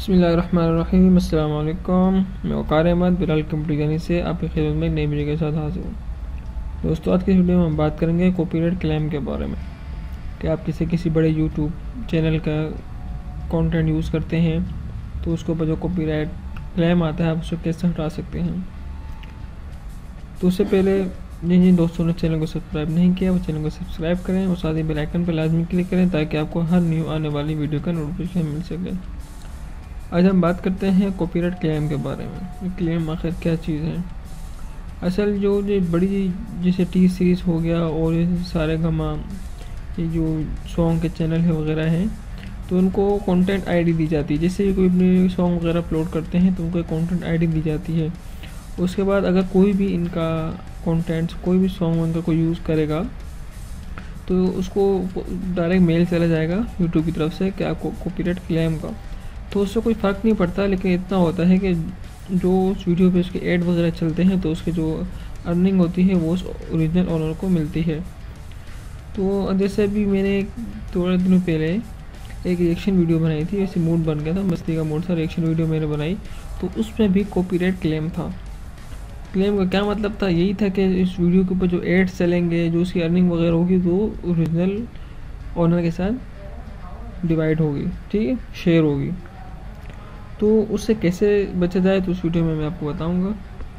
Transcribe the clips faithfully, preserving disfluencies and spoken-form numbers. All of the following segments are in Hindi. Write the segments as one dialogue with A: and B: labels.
A: बिस्मिल्लाहिर्रहमानिर्रहीम। अस्सलाम वालेकुम। मैं वक़ार अहमद बिलाल कंप्यूटर से आपकी खिदमत में एक नई वीडियो के साथ हाजिर हूँ। दोस्तों, आज की वीडियो में हम बात करेंगे कॉपीराइट क्लेम के बारे में कि आप किसी किसी बड़े यूट्यूब चैनल का कंटेंट यूज़ करते हैं तो उसके ऊपर जो कॉपीराइट क्लेम आता है आप उसको कैसे हटा सकते हैं। तो उससे पहले जिन जिन दोस्तों ने चैनल को सब्सक्राइब नहीं किया वो चैनल को सब्सक्राइब करें और साथ ही बेल आइकन पर लाजमी क्लिक करें ताकि आपको हर न्यू आने वाली वीडियो का नोटिफिकेशन मिल सके। आज हम बात करते हैं कॉपीराइट क्लेम के बारे में। क्लेम आखिर क्या चीज़ है। असल जो ये बड़ी जैसे टी सीरीज़ हो गया और ये सारे गमा ये जो सॉन्ग के चैनल है वगैरह हैं तो उनको कंटेंट आईडी दी जाती है। जैसे कोई अपने सॉन्ग वगैरह अपलोड करते हैं तो उनको कंटेंट आईडी दी जाती है। उसके बाद अगर कोई भी इनका कंटेंट कोई भी सॉन्ग उनका कोई यूज़ करेगा तो उसको डायरेक्ट मेल चला जाएगा यूट्यूब की तरफ से कि आपको कॉपीराइट क्लेम का। तो उससे कोई फ़र्क नहीं पड़ता, लेकिन इतना होता है कि जो उस वीडियो पे उसके ऐड वगैरह चलते हैं तो उसके जो अर्निंग होती है वो उस ओरिजिनल ओनर को मिलती है। तो जैसे अभी मैंने थोड़े दिनों पहले एक रिएक्शन वीडियो बनाई थी, ऐसे मूड बन गया था, मस्ती का मूड था, रिएक्शन वीडियो मैंने बनाई तो उसमें भी कॉपीराइट क्लेम था। क्लेम का क्या मतलब था, यही था कि इस वीडियो के ऊपर जो एड्स चलेंगे, जो उसकी अर्निंग वगैरह होगी वो ओरिजिनल ओनर के साथ डिवाइड होगी, ठीक है, शेयर होगी। तो उससे कैसे बचा जाए तो उस वीडियो में मैं आपको बताऊंगा।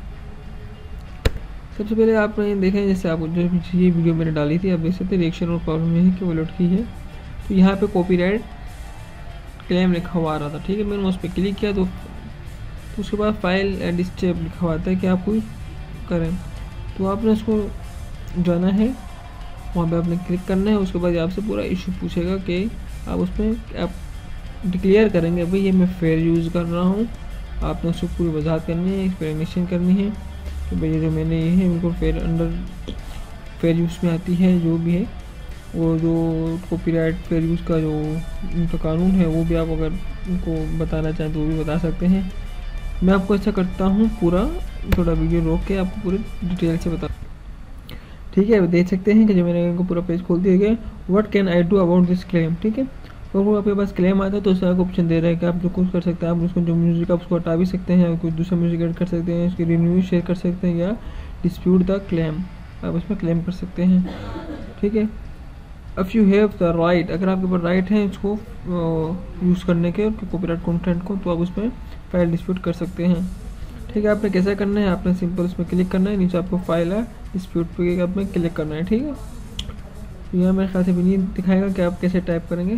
A: सबसे पहले आपने देखें, जैसे आप जो ये वीडियो मैंने डाली थी आप देख सकते हैं रिएक्शन और प्रॉब्लम ये है कि वो लटकी है। तो यहाँ पे कॉपीराइट क्लेम लिखा हुआ आ रहा था, ठीक है। मैंने उस पर क्लिक किया तो, तो उसके बाद फाइल एंड स्टेप लिखा हुआ आता है कि आप कोई करें। तो आपने उसको जाना है, वहाँ पे आपने क्लिक करना है। उसके बाद आपसे पूरा इशू पूछेगा कि आप उसमें आप डिक्लेयर करेंगे भाई ये मैं फेयर यूज़ कर रहा हूँ। आपने उसको पूरी वजाहत करनी है, एक्सप्लेनेशन करनी है कि भाई ये जो मैंने ये है बिल्कुल फेयर अंडर फेयर यूज़ में आती है। जो भी है वो जो कॉपीराइट फेयर यूज़ का जो उनका कानून है वो भी आप अगर उनको बताना चाहें तो वो भी बता सकते हैं। मैं आपको ऐसा करता हूँ, पूरा थोड़ा वीडियो रोक के आपको पूरी डिटेल से बता, ठीक है। देख सकते हैं कि जो मैंने इनको पूरा पेज खोल दिया गया, what can I do about this claim, ठीक है। और वो आपके पास क्लेम आता है तो उससे आपको ऑप्शन दे रहा है कि आप जो कुछ कर सकते हैं। आप उसको जो म्यूज़िक आप उसको हटा भी सकते हैं, कुछ दूसरा म्यूज़िक ऐड कर सकते हैं, उसकी रिन्यू शेयर कर सकते हैं या डिस्प्यूट द क्लेम आप उसमें क्लेम कर सकते हैं, ठीक है। If you have the right, अगर आपके पास राइट है इसको यूज़ करने के कॉपीराइट कंटेंट को, तो आप उसमें फाइल डिस्प्यूट कर सकते हैं, ठीक है। आपने कैसा करना है, आपने सिंपल उसमें क्लिक करना है, नीचे आपको फाइल है डिस्प्यूट पे आपने क्लिक करना है, ठीक है। तो यहाँ मेरे ख्याल से भी नहीं दिखाएगा कि आप कैसे टाइप करेंगे।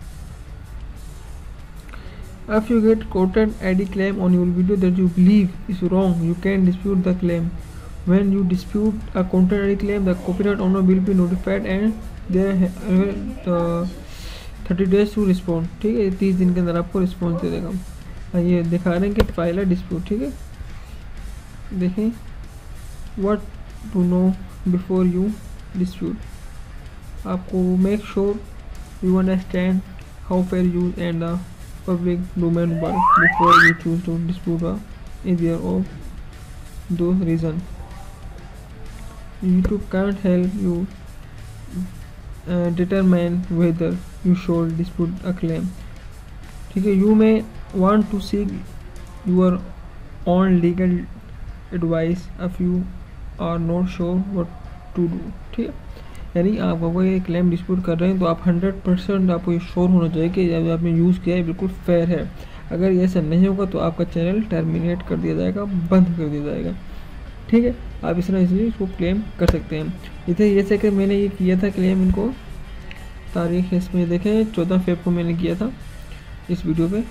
A: If you get content I D claim on your video that you believe is wrong, you can dispute the claim. When you dispute a content I D claim, the copyright owner will be notified and they have uh, thirty days to respond, ठीक है। तीस दिन के अंदर आपको रिस्पॉन्स दे देगा। ये दिखा रहे हैं कि फाइल है डिस्प्यूट, ठीक है। देखें, what to know before you dispute, आपको make sure you understand how fair use and the public domain work before you choose to dispute a either of those reasons. YouTube can't help you uh, determine whether you should dispute a claim, ठीक है। You may want to seek your own legal advice if you are not sure what to do, ठीक है। यानी आप अगर ये क्लेम डिस्प्यूट कर रहे हैं तो आप हंड्रेड परसेंट आपको ये श्योर होना चाहिए कि जब आपने यूज़ किया है बिल्कुल फेयर है। अगर ये ऐसा नहीं होगा तो आपका चैनल टर्मिनेट कर दिया जाएगा, बंद कर दिया जाएगा, ठीक है। आप इस तरह इसलिए इसको क्लेम कर सकते हैं। इधर जैसे कि मैंने ये किया था क्लेम, इनको तारीख इसमें देखें चौदह फेब को मैंने किया था इस वीडियो पे।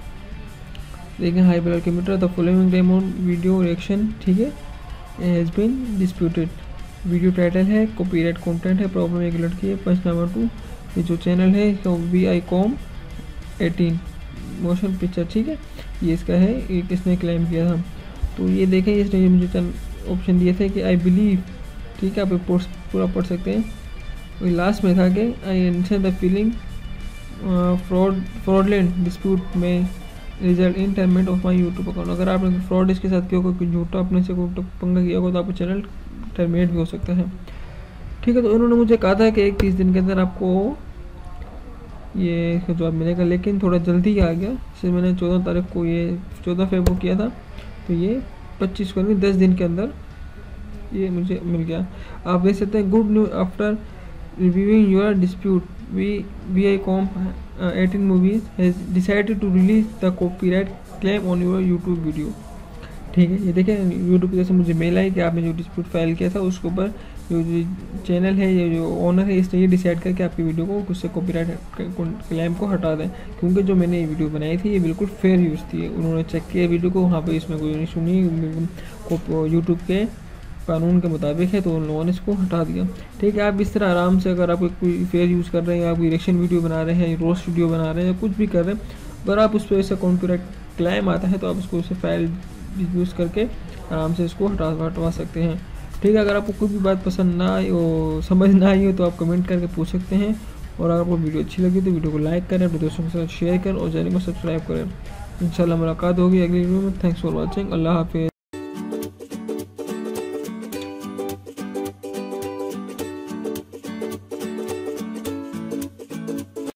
A: देखें, hi Bilal computer the following claim on video reaction, ठीक है, has been disputed. Video title है कॉपीराइट कंटेंट है, प्रॉब्लम एक लड़की है, पंच नंबर टू, ये जो चैनल है इसका Viacom eighteen motion picture, ठीक है, ये इसका है, ये किसने क्लेम किया था। तो ये देखें, इसने मुझे ऑप्शन दिए थे कि आई बिलीव, ठीक है, आप पूरा पढ़ सकते हैं। और लास्ट में था कि I understand the feeling fraud fraudulent dispute में result in terminate of my YouTube account. अगर आपने फ्रॉड इसके साथ किया होगा, कोई झूठा अपने से कोई पंगा किया होगा तो आपका चैनल टर्मिनेट भी हो सकता है, ठीक है। तो उन्होंने मुझे कहा था कि एक तीस दिन के अंदर आपको ये इसका जवाब मिलेगा, लेकिन थोड़ा जल्दी आ गया। जैसे मैंने चौदह तारीख को ये चौदह फेब को किया था, तो ये पच्चीस को नहीं दस दिन के अंदर ये मुझे मिल गया। आप देख सकते हैं, good news after reviewing your dispute V Viacom eighteen movies has decided to release the copyright claim on your YouTube video. ठीक है, ये देखें यूट्यूब की तरफ से मुझे मेल आई कि आपने जो डिस्प्यूट फाइल किया था उसके ऊपर जो चैनल है, ये जो ओनर है, इसने ये डिसाइड करके आपकी वीडियो को उससे कॉपीराइट क्लेम को हटा दें, क्योंकि जो मैंने ये वीडियो बनाई थी ये बिल्कुल फेयर यूज़ थी। उन्होंने चेक किया वीडियो को, वहाँ पे इसमें कोई इशू नहीं, यूट्यूब के कानून के मुताबिक है, तो उन लोगों ने इसको हटा दिया। ठीक है, आप इस तरह आराम से, अगर आप कोई फेयर यूज़ कर रहे हैं, आप कोई रिएक्शन वीडियो बना रहे हैं, रोस्ट वीडियो बना रहे हैं, या कुछ भी कर रहे हैं, अगर आप उस पर ऐसा कॉपीराइट क्लेम आता है तो आप उसको उसे फाइल यूज़ करके आराम से इसको हटा हटवा सकते हैं। ठीक है, अगर आपको कोई भी बात पसंद ना आई हो, समझ ना आई हो, तो आप कमेंट करके पूछ सकते हैं। और अगर आपको वीडियो अच्छी लगी तो वीडियो को लाइक करें, अपने दोस्तों के साथ शेयर करें और चैनल को सब्सक्राइब करें। इंशाल्लाह मुलाकात होगी अगली वीडियो में। Thanks for watching. अल्लाह हाफिज़।